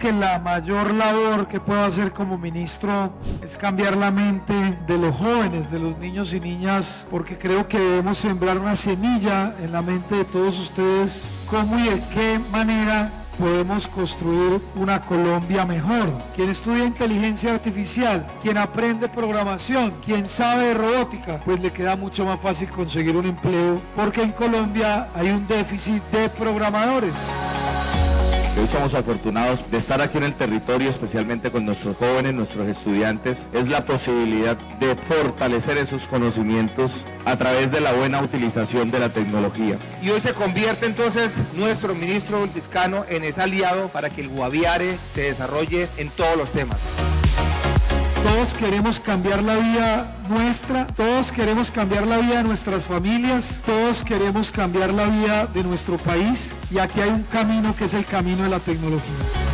que la mayor labor que puedo hacer como ministro es cambiar la mente de los jóvenes, de los niños y niñas, porque creo que debemos sembrar una semilla en la mente de todos ustedes, cómo y de qué manera podemos construir una Colombia mejor. Quien estudia inteligencia artificial, quien aprende programación, quien sabe de robótica, pues le queda mucho más fácil conseguir un empleo, porque en Colombia hay un déficit de programadores. Hoy somos afortunados de estar aquí en el territorio, especialmente con nuestros jóvenes, nuestros estudiantes. Es la posibilidad de fortalecer esos conocimientos a través de la buena utilización de la tecnología. Y hoy se convierte entonces nuestro ministro Vizcano en ese aliado para que el Guaviare se desarrolle en todos los temas. Todos queremos cambiar la vida nuestra, todos queremos cambiar la vida de nuestras familias, todos queremos cambiar la vida de nuestro país, y aquí hay un camino que es el camino de la tecnología.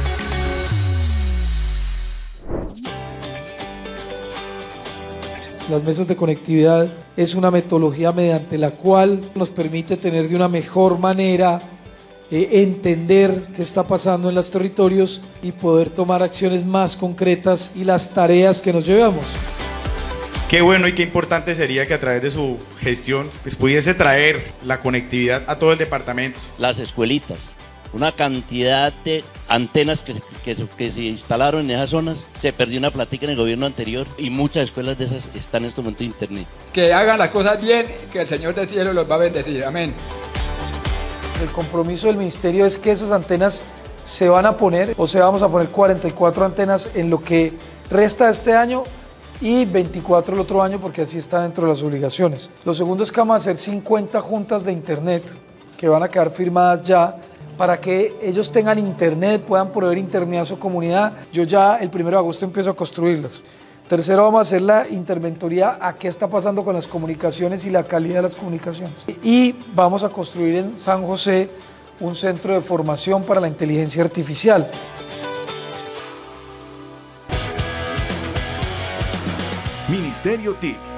Las mesas de conectividad es una metodología mediante la cual nos permite tener de una mejor manera entender qué está pasando en los territorios y poder tomar acciones más concretas y las tareas que nos llevamos. Qué bueno y qué importante sería que a través de su gestión pues, pudiese traer la conectividad a todo el departamento. Las escuelitas, una cantidad de antenas que se instalaron en esas zonas, se perdió una plática en el gobierno anterior y muchas escuelas de esas están en este momento en internet. Que hagan las cosas bien, que el Señor del cielo los va a bendecir, amén. El compromiso del ministerio es que esas antenas se van a poner, o sea, vamos a poner 44 antenas en lo que resta de este año y 24 el otro año, porque así está dentro de las obligaciones. Lo segundo es que vamos a hacer 50 juntas de internet que van a quedar firmadas ya para que ellos tengan internet, puedan proveer internet a su comunidad. Yo ya el 1 de agosto empiezo a construirlas. Tercero, vamos a hacer la interventoría a qué está pasando con las comunicaciones y la calidad de las comunicaciones. Y vamos a construir en San José un centro de formación para la inteligencia artificial. Ministerio TIC.